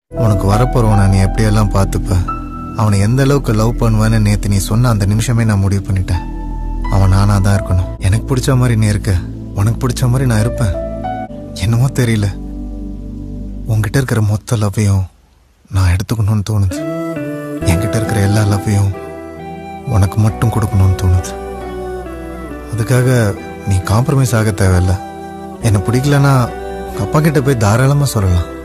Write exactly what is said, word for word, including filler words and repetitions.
உனக்கு வரப்போறவனை நீ எப்படியெல்லாம் பார்த்துப்ப, அவனை எந்த அளவுக்கு லவ் பண்ணுவேன்னு நேற்று நீ சொன்ன அந்த நிமிஷமே நான் முடிவு பண்ணிட்டேன். அவன் நானா தான் இருக்கணும். எனக்கு பிடிச்ச மாதிரி நீ இருக்க, உனக்கு பிடிச்ச மாதிரி நான் இருப்பேன். என்னமோ தெரியல, உங்ககிட்ட இருக்கிற மொத்த லவ்வையும் நான் எடுத்துக்கணும்னு தோணுது. என்கிட்ட இருக்கிற எல்லா லவ்வையும் உனக்கு மட்டும் கொடுக்கணும்னு தோணுது. அதுக்காக நீ காம்ப்ரமைஸ் ஆக தேவையில்ல. என்னை பிடிக்கலன்னா அப்பா கிட்ட போய் தாராளமாக சொல்லலாம்.